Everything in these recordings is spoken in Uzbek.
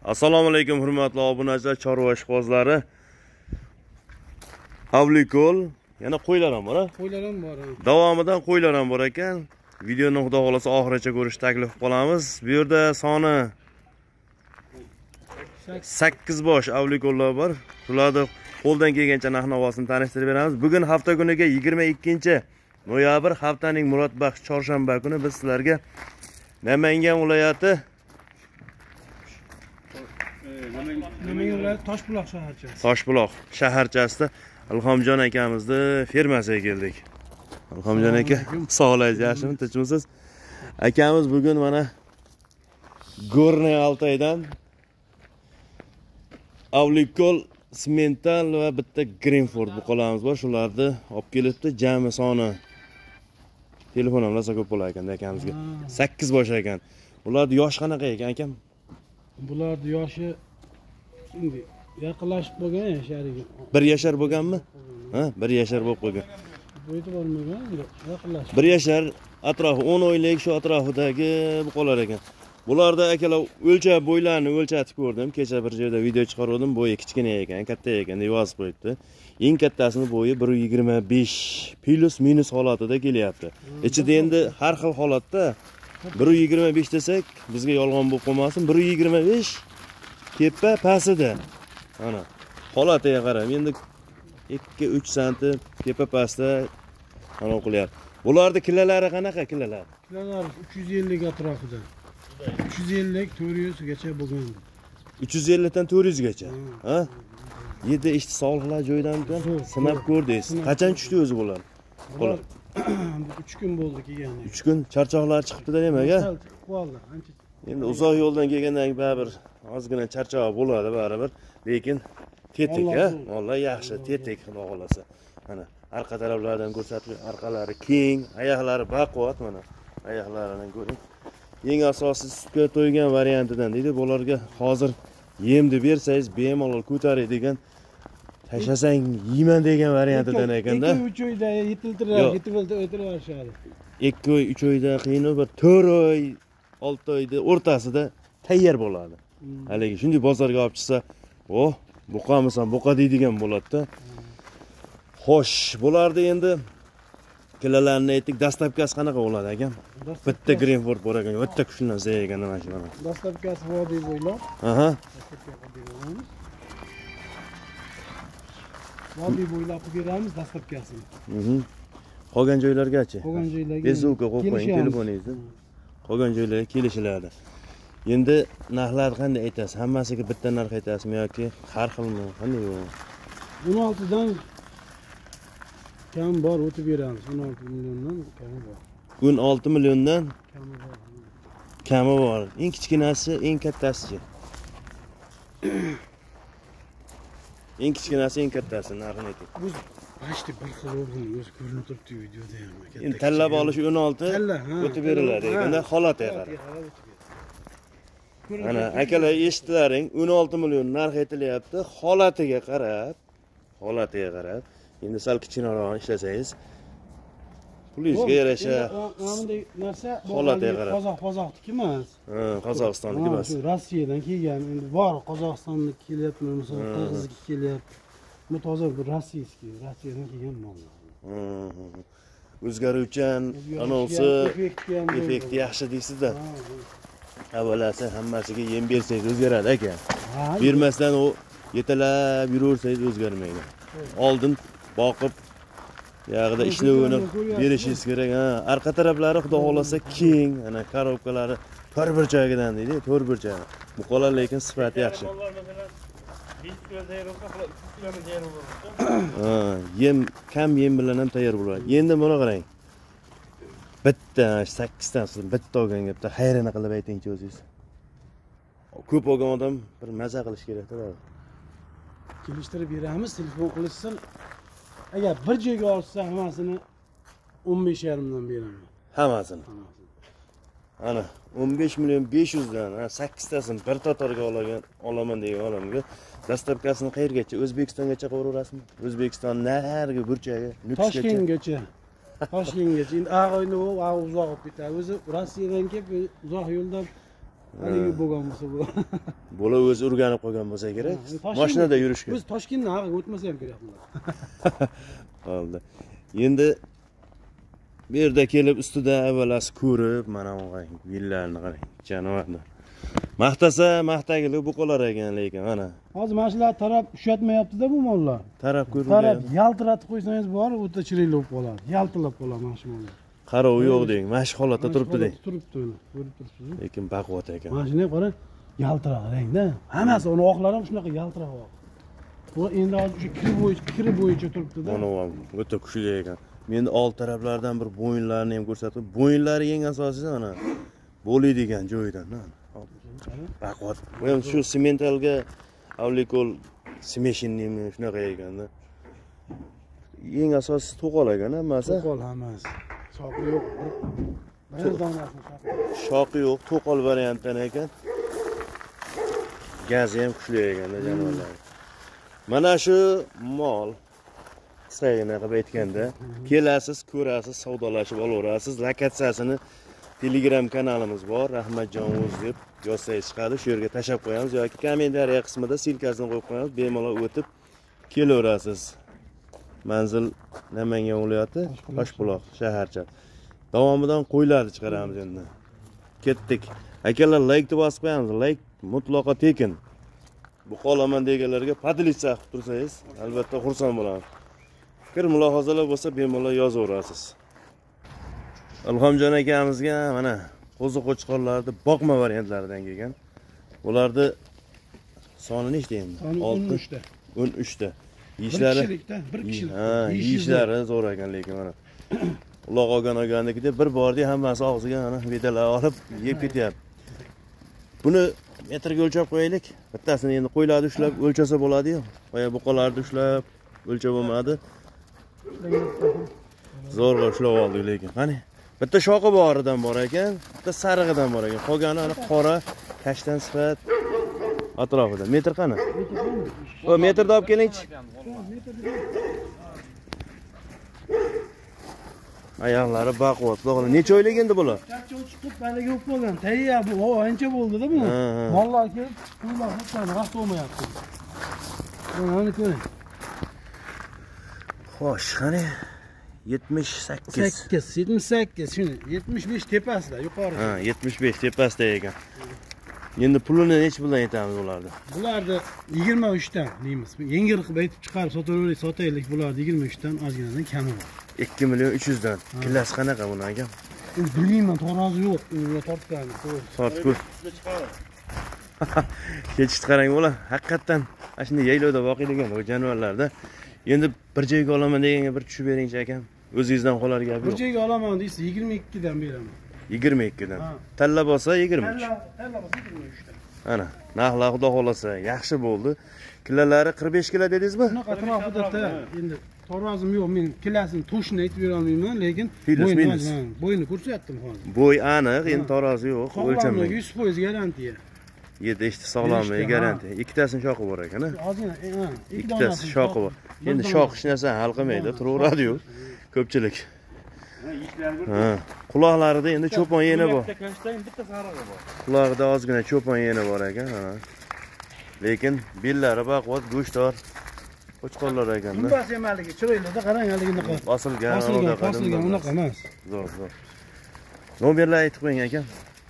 Assalomu alaykum hurmatli obunachilar, chorva ishqibozlari. Avlikol, yana qo'ylar ham bor, ha? Qo'ylar ham bor. Davomidan qo'ylar ham bor ekan. Videoni xudo xolasa oxirigacha ko'rishni taklif qilamiz. Bu yerda soni 8 bosh avlikollar bor. Ularni qo'ldan kelgancha narx-navosini tanishtirib beramiz. Bugun hafta kuniga 22-noyabr, haftaning murodbaxsh chorshanba kuni biz sizlarga Namangan viloyati Toshbuloq shaharchasi. Toshbuloq shaharchasida Ilhomjon akamizni fermasiga keldik. Ilhomjon aka, sog'laysiz, yaxshimi, tinchmisiz? Akamiz bugun mana Gorniy Altaydan Avlikol, Simental va bitta Greenford buqalarimiz bor. Shularni olib kelibdi. Jami soni telefon ham rosa ko'p bo'lar ekan akamizga. 8 bosh ekan. Ularning yoshi qanaqa ekan akam? Bularning yoshi endi yaqinlashib bo'lgan yashariga. 1 yashar bo'lganmi? Ha, 1 yashar bo'lib qolgan. Bo'yda bo'lmagan, yaqinlashib. 1 yashar atrofi 10 oylik shu atrofidagi buqalar ekan. Bularda akalar o'lchab bo'ylarini o'lchatib ko'rdim. Kecha bir joyda video chiqardim. Bo'yi kichkina ekan, katta ekan deb yozib qo'yibdi. Eng kattasining bo'yi 1.25 plus minus holatida kelyapti. Ichida endi har xil holatda 1.25 desak, bizga yolg'on bo'lib qolmasin, 1.25 tepa pastida. Mana holatiga qarab, endi 2-3 santi tepa pastda mana qilyapti. Bularning kilalari qanaqa kilalar? Kilalar 350 atrofida. 350-400 gacha bo'lgan. 350 dan 400 gacha. Ha? Yedi ishti sog'liqlar joyidan sinab ko'rdingiz. Qachon tushdi o'zi bular? Bular 3 kun bo'ldi kelgani. 3 kun charchoqlar chiqibdi-da nimaga? Qoldi, ancha. Endi uzoq yo'ldan kelgandan baribir ozgina charchoq bo'ladi baribir, lekin tetik, ha? Vallahi yaxshi, tetik xudo xolasa. Mana orqa taraflardan ko'rsatib, orqalari keng, oyoqlari baquvvat mana. Oyoqlarini ko'ring. Eng asosiy sutga to'ygan variantidan deydi. Bularga hozir yemni bersangiz bemalol ko'taradigan, tashlasang yeyman degan variantidan ekanda. 2-3 oyda yetiltirib o'tirishadi. 2 oy, 3 oyda qiynab bir 4 oy, 6 oyda o'rtasida tayyor bo'ladi. Haligi shunday bozorga olib chiqsa, "Oh, buqamisan, buqa" deydigan bo'ladi-da. Xo'sh, bularda endi kilalarni aytdik, dastlabkasi qanaqa bo'ladi akam? Bitta Greenford bor ekan, bitta kuchlansa ekan mana shu mana. Dastlabkasi vodiy bo'ylab. Aha. Vodiy bo'ylab beramiz dastlabkasini. Qolgan joylargachi? Qolgan joylarga Facebookga qo'yib qo'ying telefoningizni. Qolgan joylarga kelishiladi. Endi narxlar qanday aytasiz? Hammasiga bitta narx aytasizmi yoki har xilmi? Qanday bu? 16 dan kam bor o'tib beramiz. 16 milliondan kami bor. 16 milliondan Kami bor. kami bor. Eng kichkinasi, eng kattasi. Eng kichkinasi, eng kattasi narxini ayting. O'zi başta bir xil o'rg'in o'zi ko'rinib turibdi videoda ham. Endi tanlab olish 16 o'tib beriladi ekanda, holatiga qarab. Mana akalar eshitdilaring, 16 million narx aytilyapti, holatiga qarab. Endi sal kichikroq ishlasangiz, pulingizga yarasha bunday narsa holatiga qarab. Qozoqniki emas. Ha, Qozog'istonniki emas. Rossiyadan kelgan. Endi bor Qozog'istonniki kelyapti, masalan, Qirg'izniki kelyapti. Bu toza bir Rossiyadan kelgan mollar. O'zgaruvchan, anonsi, effekti yaxshi deysiz-da. Avvalasi hammasiga yem bersangiz o'zgaradi aka. Bermasdan u yetalab yuraversangiz o'zgarmaydi. Oldin boqib, yog'ida ishlovini berishingiz kerak. Ha, orqa taraflari xudo xolasa keng, ana korobkalari to'rtburchagidan deydi, to'rtburchak. Buqalar lekin sifati yaxshi. Yem kam yem bilan ham tayyor bo'ladi. Endi buni qarang. Bitta 8 tasini bitta olgan gapda hayron qilib aytingchi o'zingiz. Ko'p olgan odam bir maza qilish kerak-da. Kelishtirib beramiz, telefon qilishsin. Agar bir joyga olsa hammasini 15,5 dan beraman. Hammasini. Ana 15 million 500 dan 8 tasini bir tatorga olaman degan odamga dastlabkasini qayergacha? O'zbekistongacha qo'raverasizmi? O'zbekiston narigi burchagi, Toshkentgacha. Toshkentgacha. Endi Ag'oyni uzoq olib ketadi. O'zi Rossiyadan kelib uzoq yo'ldan Haligi bo'lgan bo'lsa bu. Bola o'zi o'rganib qolgan bo'lsa kerak. Toshkent- Mashinada yurishga. Biz Toshkentdan haqi o'tmasa ham kerak bular. Oldi. Endi bu yerda kelib ustida avvalasi ko'rib, mana bu villarni qarang, janovarni. Maqtasa maqtagili bu qolar ekan lekin mana. Hozir mana shular tarab ushlatmayapti-da bu mollar. Tarab Tarab ko'rilgan. yaltiratib qo'ysangiz bor, o'ta chiroyli bo'lib qoladi. Yaltirab qoladi mana shu mollar. Qarovi yo'q deng, mashq holatda turibdi deng. Turibdi uni, ko'rib turibsiz. Lekin baquvvat ekan. Mana shuni qara, yaltirab qarang-da. Hammasi uni oqlari ham shunaqa yaltirab oq. Bu endi hozir o'sha kiri bo'yicha turibdi-da. Mana bu o'ta kuchli ekan. Men old taraflardan bir bo'yinlarini ham ko'rsatib, bo'yinlari eng asosiysi mana bo'ladigan joyidan. Baquvvat. Bu ham shu sementalga avlikol smeshinning shunaqa ekanda. Eng asosiysi to'qol ekan hammasi. To'qol hammasi. Shoqi yo'q. Bir donasini shoqi. Shoqi yo'q, to'qol variantdan ekan. Gazi ham kuchli ekanda janovarlar. Mana shu mol qisqagina qilib aytganda, kelasiz, ko'rasiz, savdolashib olaverasiz. Lokatsiyasini Telegram kanalimiz bor, Rahmatjon O'z deb yozsangiz chiqadi. Shu yerga tashab qo'yamiz yoki kommentariya qismida silkasini qo'yib qo'yamiz. Bemalol o'tib kelaverasiz. Manzil Namangan viloyati, Toshbuloq shaharcha. Davomidan qo'ylarni chiqaramiz endi. Ketdik. Akalar, like deb bosib qo'yamiz. Like mutlaqo tekin. Bu qolaman deganlarga podlitsa qilib tursangiz, albatta xursand bo'lamiz. Fikr mulohazalar bo'lsa bemalol yozaverasiz. Ilhomjon akamizga mana qo'zi qo'chqorlarni boqma variantlaridan kelgan. Ularni soni nechta endi? 13 ta. 13 ta. Yishlari bir kishilik. Ha, yishlari zo'r ekan lekin mana. Uloq olgan-olgandikida bir bordi hammasi og'ziga mana vidalar olib yeb ketyapti. Buni metrga o'lchab qo'yaylik. Bittasini endi qo'ylarni ushlab o'lchasa bo'ladi-yu. Qo'ya buqalarni ushlab o'lchab bo'lmadi. Zo'rg'a ushlab oldik lekin. Qani? Bitta shoqi boridan bor ekan, bitta sarig'idan bor ekan. Qolgani ana qora, kashtan sifat atrofida. Metr qani? O metrda olib kelingchi. Oyoqlari baquvvat. Necha oylik endi bular? Charcha chiqib balaga bo'lib qolgan. Tayyor bu, ancha bo'ldi-da buni. Mollar kelib, pullar hutani vaqt bo'lmayapti. Mana ko'ring. Xo'sh, qani? 78. 78 shuni 75 tepasida yuqori. Ha, 75 tepasida ekan. Endi pulini nech puldan aytamiz ularni? Bularni 23 dan deymiz. Yengil qilib aytib chiqarib sotaveraylik, sotaylik. Bularni 23 dan ozginadan kami bor. 2 million 300 dan. Killasi qanaqa buni aka? Bilmayman, tarozi yo'q. Uni tortgan. Tortib ko'r. Kechib qarang bola. Haqiqatan ana shunday yaylovda boqiydigan bu jonivorlarda. Endi bir joyga olaman deganga bir tushib beringchi akam. O'zingizdan qolar gap yo'q. Bir joyga olaman deysiz, 22 dan beraman. 22 dan. Tanlab olsa 23. Tanlab olsa 23 dan. Ana, narxlar xudo xolasa yaxshi bo'ldi. Kilolari 45 kilo dedingizmi? Bunaqa atrofida endi tarozim yo'q, men kilosini to'shni aytib bera olmayman, lekin bo'yni ko'rsatyaptim hozir. Bo'y aniq, endi tarozi yo'q, o'lchanmagan. 100% garantiya. Yedishti sog'lomligi garantiya. Ikkitasini shoqi bor ekan, ha? Ozgina, ikkitasi shoqi bor. Endi shoq hech narsa hal qilmaydi, turaveradi-yu ko'pchilik. Ha, quloqlarida endi cho'pon yeni bor. Bitta sarig'i bor. Quloqida ozgina cho'pon yeni bor ekan, ha. Lekin bellari baquvvat, go'shtdor qo'chqorlar ekanda. Bundas emaligi chiroyli-da, qarang haligiga. Bosilgan, unaqa emas. Zo'r. Nomerlar aytib qo'ying akam.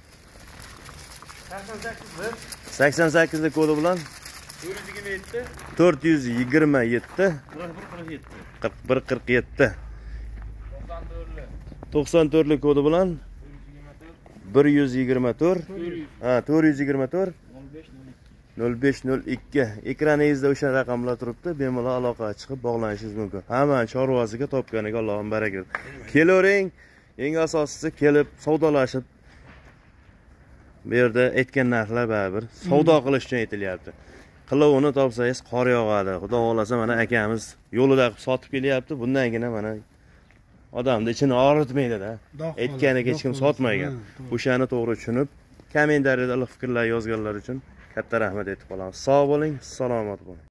88 kodi bilan 427 4147 94 kodi bilan 124 ha 424 0502 ekraningizda o'sha raqamlar turibdi. Bemalol aloqaga chiqib bog'lanishingiz mumkin. Hamma chorvasiga topganiga Allohim baraka. Kelavering, eng asosiysi kelib savdolashib bu yerda aytgan narxlar baribir savdo qilish uchun aytilyapti. Qilovini topsangiz qor yog'adi. Xudo xolasa mana akamiz yo'lida qilib sotib kelyapti. Bundangina mana odamni ichini og'ritmaydi-da. Aytganiga hech kim sotmagan. O'shani to'g'ri tushunib, kommentariyada iliq fikrlar yozganlar uchun katta rahmat aytib qolamiz. Sog' bo'ling, salomat bo'ling.